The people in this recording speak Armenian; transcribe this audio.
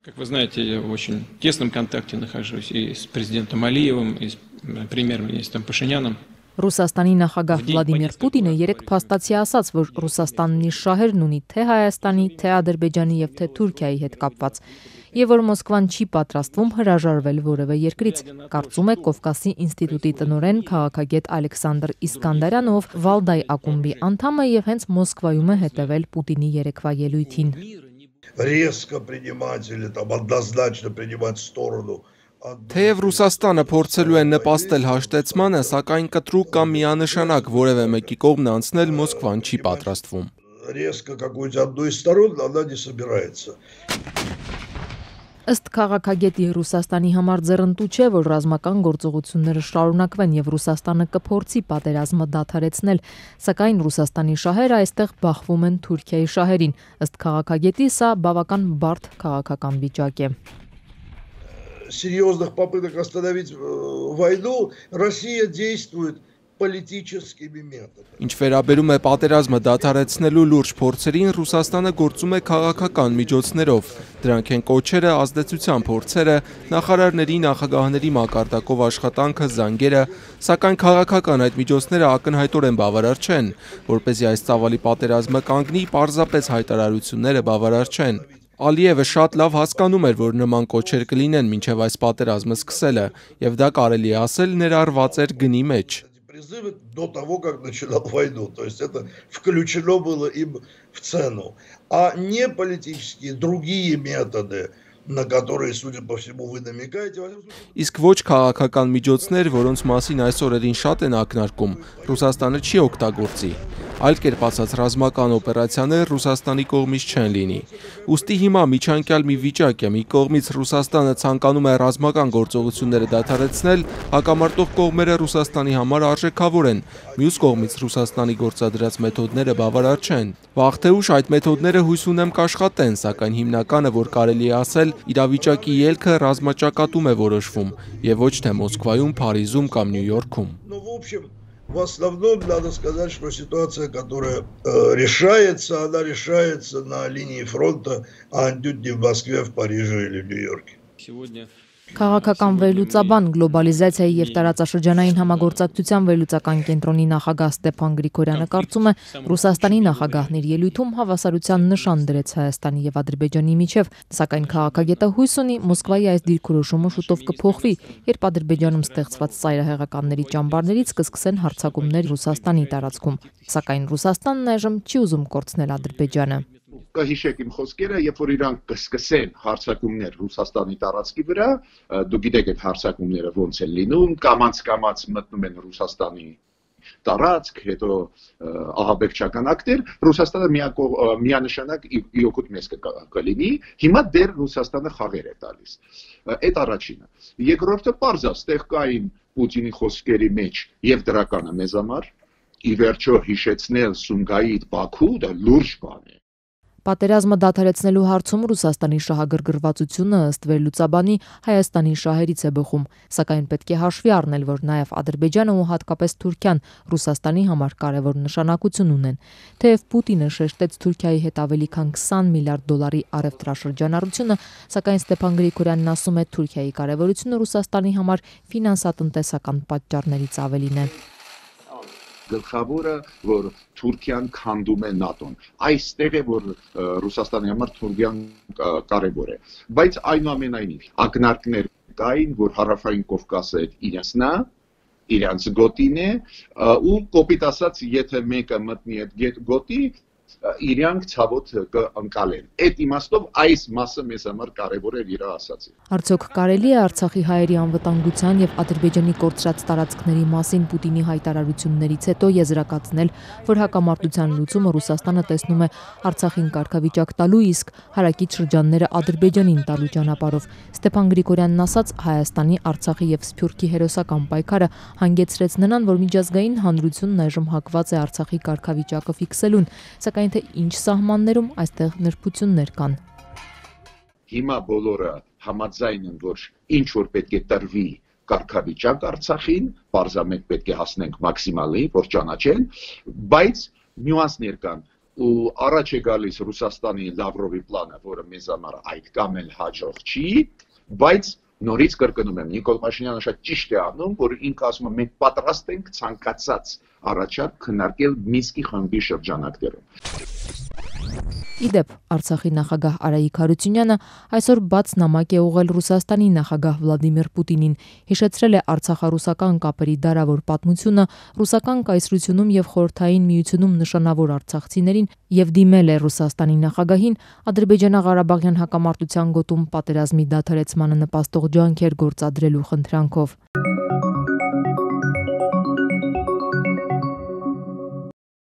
Как вы знаете, я в очень тесном контакте нахожусь и с президентом Алиевым, и с премьер-министром Пашиняном. Ռուսաստանի նախագահ Վլադիմիր Պուտինը երեկ փաստացի ասաց, որ Ռուսաստանն իր շահերն ունի թե Հայաստանի, թե Ադրբեջանի եւ թե Թուրքիայի հետ կապված, եւ որ Մոսկվան չի պատրաստվում հրաժարվել որևէ երկրից, կարծում է Կովկասի ինստիտուտի տնօրեն քաղաքագետ Ալեքսանդր Իսկանդարյանը, ով Վալդայ ակումբի անդամ է եւ հենց Մոսկվայում է հետեւել Պուտինի երեկվա ելույթին. Резко принимать или там однозначно принимать сторону. Թեև Ռուսաստանը փորձելու է նպաստել հաշտեցմանը, սակայն կտրուկ կամ միանշանակ որևէ մեկի կողմն անցնել Մոսկվան չի պատրաստվում։ Резко какую-то одну из сторон она не собирается. Ըստ քաղաքագետի Ռուսաստանի համար ձեռնտու չէ, որ ռազմական գործողությունները շարունակվեն եւ Ռուսաստանը կփորձի պատերազմը դադարեցնել, սակայն Ռուսաստանի շահերը այստեղ բախվում են Թուրքիայի շահերին։ Ըստ քաղաքագետի սա բավական բարդ քաղաքական վիճակ է։ Серьезных попыток остановить войну Россия действует политическими методами. Ինչ վերաբերում է պատերազմը դադարեցնելու լուրջ փորձերին, Ռուսաստանը գործում է քաղաքական միջոցներով։ Դրանք են կոչերը, ազդեցության փորձերը, նախարարների, նախագահների մակարդակով աշխատանքը, զանգերը, սակայն քաղաքական այդ միջոցները ակնհայտորեն բավարար չեն, որպեսզի այս ծավալի պատերազմը կանգնի, պարզապես հայտարարությունները բավարար չեն։ Ալիևը շատ լավ հասկանում էր, որ նման կոչեր կլինեն մինչև այս պատերազմը սկսելը, եւ դա կարելի է ասել ներառված էր գնի մեջ։ Призывы до того, как начинал войну, то есть это включено было им в цену, а не политические другие методы, на которые, судя по всему, вы намекаете. Իսկ ոչ քաղաքական միջոցներ, որոնց մասին այս օրերին շատ են ակնարկում, Ռուսաստանը չի օգտագործի։ Այլ կերպ ասած, ռազմական օպերացիաներ Ռուսաստանի կողմից չեն լինի։ Ուստի հիմա միջանկյալ մի վիճակ է, մի կողմից Ռուսաստանը ցանկանում է ռազմական գործողությունները դադարեցնել, հակամարտող կողմերը Ռուսաստանի համար արժեքավոր են, մյուս կողմից Ռուսաստանի գործադրած մեթոդները բավարար չեն։ Վաղ թե ուշ այդ մեթոդները հույս ունեմ կաշխատեն, սակայն հիմնականը, որ կարելի է ասել, իրավիճակի ելքը ռազմաճակատում է որոշվում, եւ ոչ թե Մոսկվայում, Փարիզում կամ Նյու Յորքում։ В основном надо сказать, что ситуация, которая решается, она решается на линии фронта, а не в Москве, в Париже или в Нью-Йорке. Քաղաքական վերլուծաբան, գլոբալիզացիայի եւ տարածաշրջանային համագործակցության վերլուծական կենտրոնի նախագահ Ստեփան Գրիգորյանը կարծում է, Ռուսաստանի նախագահն իր ելույթում հավասարության նշան դրեց Հայաստանի եւ Ադրբեջանի միջև, սակայն քաղաքագետը հույս ունի Մոսկվայի այս դիրքորոշումը շուտով կփոխվի, երբ Ադրբեջանում ստեղծված ծայրահեղականների ճամբարներից կսկսեն հարձակումներ Ռուսաստանի տարածքում, սակայն Ռուսաստանն այժմ չի ուզում կորցնել Ադրբեջանը։ Կհիշեք իմ խոսքերը, երբ որ իրանք կսկսեն հարձակումներ Ռուսաստանի տարածքի վրա, դու գիտեք այդ հարձակումները ոնց են լինում, կամաց մտնում են Ռուսաստանի տարածք, հետո ահաբեկչական ակտեր, Ռուսաստանը միանշանակ իօգուտ մեզ կլինի, հիմա դեռ Ռուսաստանը խաղեր է տալիս։ Այդ առաջինը։ Երկրորդը պարզ է, ստեղ կային Պուտինի խոսքերի մեջ եւ դրականը մեզ համար, ի վերջո հիշեցնել Սումգայիթ Բաքու, դա լուրջ բան է։ Պատերազմը դադարեցնելու հարցում Ռուսաստանի շահագրգռվածությունը ըստ վերլուծաբանի Հայաստանի շահերից է բխում, սակայն պետք է հաշվի առնել, որ նաև Ադրբեջանը ու հատկապես Թուրքիան Ռուսաստանի համար կարևոր նշանակություն ունեն։ Թեև Պուտինը շեշտեց Թուրքիայի հետ ավելի քան 20 միլիարդ դոլարի առևտրաշրջանառությունը, սակայն Ստեփան Գրիգորյանն ասում է, Թուրքիայի կարևորությունը Ռուսաստանի համար ֆինանսատնտեսական պատճառներից ավելին է։ Գլխավորը, որ Թուրքիան քանդում է ՆԱՏՕ-ն։ Այստեղ է, որ Ռուսաստանի համար Թուրքիան կարևոր է։ Բայց այնուամենայնիվ, ակնարկներ կային, որ հարավային Կովկասը իրենց գոտին է, ու կոպիտ ասած, եթե մեկը մտնի այդ գոտի, իրանք ցավոտ կընկալեն։ Այդ իմաստով այս մասը մեզ համար կարևոր է իր ասածի։ Արդյոք կարելի է Արցախի հայերի անվտանգության եւ Ադրբեջանի կորցրած տարածքների մասին Պուտինի հայտարարություններից հետո եզրակացնել, որ հակամարտության լուծումը Ռուսաստանը տեսնում է Արցախին կարգավիճակ տալու, իսկ հարակից շրջանները Ադրբեջանին տալու ճանապարհով։ Ստեփան Գրիգորյանն ասաց, Հայաստանի, Արցախի եւ Սփյուռքի հերոսական պայքարը հանգեցրեց նրան, որ միջազգային հանրությունն այժմ հակված է Արցախի կարգավիճակը ֆիքսելուն, սակայն թե ինչ սահմաններում այստեղ նրբություններ կան։ Հիմա բոլորը համաձայն են, որ ինչ որ պետք է տրվի կարգավիճակ Արցախին, պարզամետ պետք է հասնենք մաքսիմալի, որ ճանաչեն, բայց նյուանսներ կան։ ու առաջ է գալիս Ռուսաստանի Լավրովի պլանը, որը մեզ համար այդ կամ էլ հաջող չի, բայց նորից կրկնում եմ, Նիկոլ Փաշինյանը շատ ճիշտ է անում, որ ինքը ասում է մենք պատրաստ ենք ցանկացած առաջարկ քննարկել Մինսկի խմբի շրջանակներում։ Իդեպ, Արցախի նախագահ Արայիկ Հարությունյանը այսօր բաց նամակ է ուղղել Ռուսաստանի նախագահ Վլադիմիր Պուտինին, հիշեցրել է արցախա-ռուսական կապերի դարավոր պատմությունը, ռուսական կայսրությունում եւ Խորհրդային Միությունում նշանավոր արցախցիներին եւ դիմել է Ռուսաստանի նախագահին Ադրբեջանա-Ղարաբաղյան հակամարտության գոտում պատերազմի դադարեցմանը նպաստող ջանքեր գործադրելու խնդրանքով։